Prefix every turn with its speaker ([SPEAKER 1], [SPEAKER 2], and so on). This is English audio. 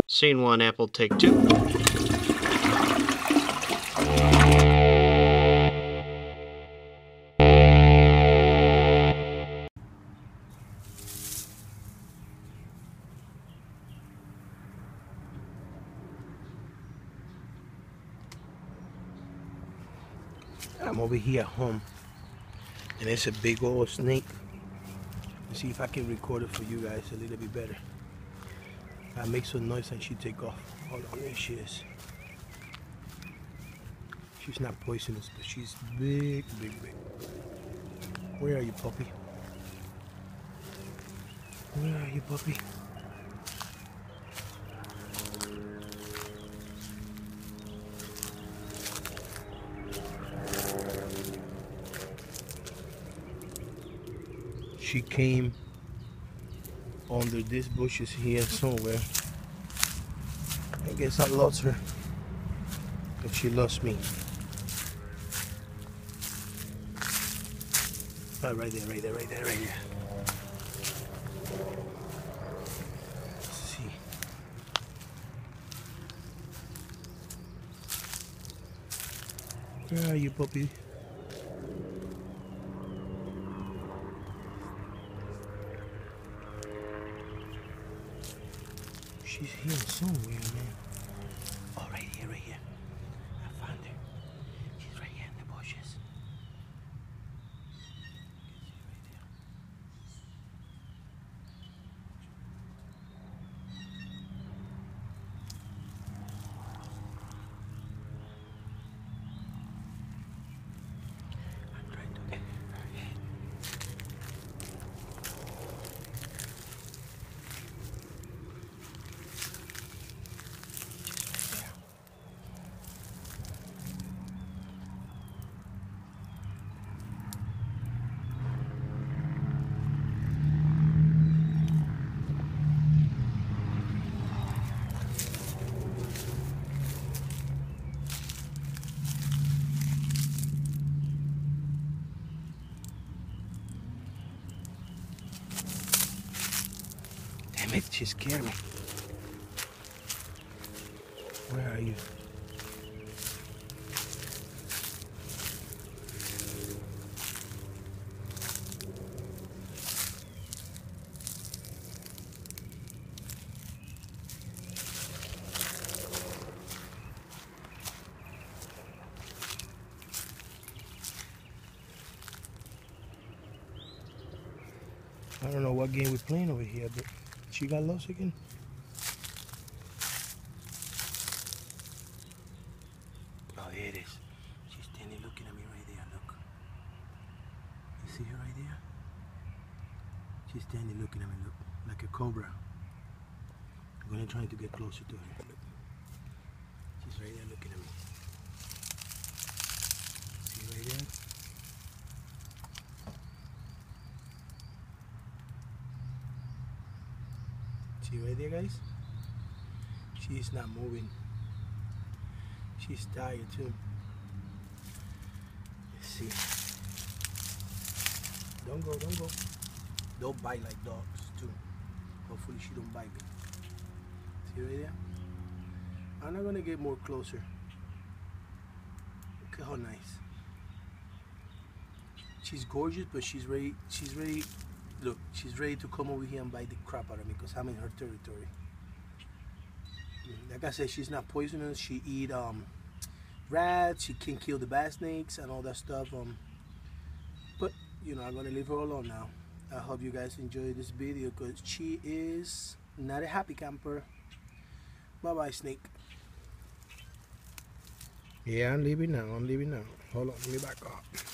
[SPEAKER 1] Scene 1, Apple, take 2.
[SPEAKER 2] I'm over here at home, and it's a big old snake. Let's see if I can record it for you guys a little bit better. I make some noise and she take off. Hold on, there she is. She's not poisonous, but she's big, big, big. Where are you, puppy? Where are you, puppy? She came under these bushes here somewhere. I guess I lost her, but she lost me. Oh, right there, right there, right there, right there. Let's see. Where are you, puppy? She's here somewhere, man. Oh, right here, right here. I found her. She's right here in the bushes. I'm trying to get her head. Damn it, she scared me. Where are you? I don't know what game we're playing over here, but she got lost again. Oh, there it is. She's standing looking at me right there. Look. You see her right there? She's standing looking at me. Look, like a cobra. I'm gonna try to get closer to her. Look. She's right there looking at me. See right there? See right there, guys? She's not moving. She's tired too. Let's see. Don't go, don't go. Don't bite like dogs too. Hopefully she don't bite me. See right there? I'm not gonna get more closer. Look at how nice. She's gorgeous, but she's ready. Look, she's ready to come over here and bite the crap out of me because I'm in her territory. Like I said, she's not poisonous. She eat rats. She can kill the bat snakes and all that stuff. But you know, I'm gonna leave her alone now. I hope you guys enjoy this video because she is not a happy camper. Bye bye, snake. Yeah, I'm leaving now. Hold on, let me back up.